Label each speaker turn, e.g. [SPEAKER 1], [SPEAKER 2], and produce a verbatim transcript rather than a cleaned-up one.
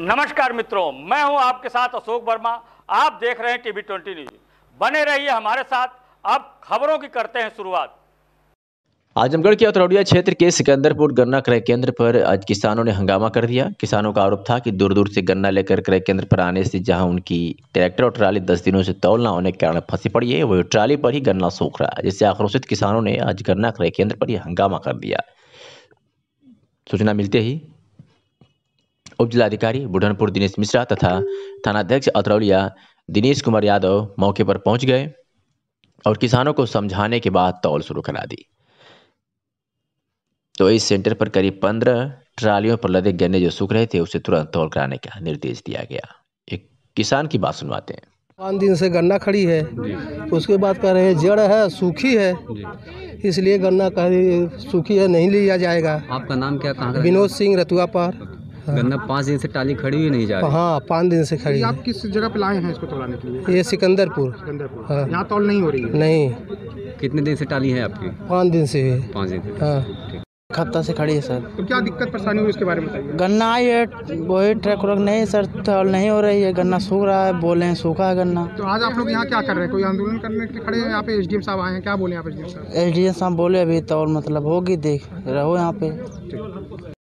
[SPEAKER 1] नमस्कार मित्रों, मैं हूं आपके साथ अशोक वर्मा। आप देख रहे हैं टीवी ट्वेंटी न्यूज। बने रहिए हमारे साथ। अब खबरों की करते हैं शुरुआत।
[SPEAKER 2] आजमगढ़ के अतरौलिया क्षेत्र के सिकंदरपुर गन्ना क्रय केंद्र पर आज किसानों ने हंगामा कर दिया। किसानों का आरोप था कि दूर दूर से गन्ना लेकर क्रय केंद्र पर आने से जहां उनकी ट्रैक्टर और ट्राली दस दिनों से तौल न होने के कारण फंसी पड़ी है, वही ट्राली पर ही गन्ना सूख रहा है, जिससे आक्रोशित किसानों ने आज गन्ना क्रय केंद्र पर ही हंगामा कर दिया। सूचना मिलते ही उप जिलाधिकारी बुढ़नपुर दिनेश मिश्रा तथा थानाध्यक्ष अतरौलिया दिनेश कुमार यादव मौके पर पहुंच गए और किसानों को समझाने के बाद तौल शुरू करा दी। तो इस सेंटर पर करीब पंद्रह ट्रालियों पर लदे गन्ने जो सूख रहे थे उसे तुरंत तौल कराने का निर्देश दिया गया। एक किसान की बात सुनवाते हैं।
[SPEAKER 3] पाँच दिन से गन्ना खड़ी है, तो उसके बाद कह रहे हैं जड़ है, सूखी है, इसलिए गन्ना कह रही सूखी है, नहीं लिया जाएगा।
[SPEAKER 4] आपका नाम क्या, कहाँ का?
[SPEAKER 3] विनोद सिंह, रतुआ पार।
[SPEAKER 4] हाँ। गन्ना पाँच दिन से टाली खड़ी हुई नहीं जा रही।
[SPEAKER 3] हाँ, पाँच दिन से खड़ी है।
[SPEAKER 5] आप किस जगह पे लाए हैं इसको तौलाने के लिए?
[SPEAKER 3] ये सिकंदरपुर।
[SPEAKER 5] सिकंदरपुर।
[SPEAKER 3] हाँ।
[SPEAKER 5] यहाँ तौल नहीं हो रही है?
[SPEAKER 3] नहीं।
[SPEAKER 4] कितने दिन से टाली है आपकी?
[SPEAKER 3] पाँच दिन से है।
[SPEAKER 4] पाँच दिन से।
[SPEAKER 3] हाँ, हफ्ता से खड़ी है सर।
[SPEAKER 5] तो क्या दिक्कत परेशानी हुई उसके बारे में बताइए।
[SPEAKER 6] गन्ना आई है, वही ट्रक व्रक नहीं सर, तौल नहीं हो रही है, गन्ना सूख रहा है, बोले हैं सूखा है गन्ना।
[SPEAKER 5] तो आज आप लोग यहाँ क्या कर रहे हैं? कोई आंदोलन करने के लिए खड़े हैं? यहाँ पे एसडीएम साहब आए हैं, क्या बोले आप एसडीएम साहब?
[SPEAKER 6] एस डी एम साहब बोले अभी तौल मतलब होगी, देख रहो यहाँ पे।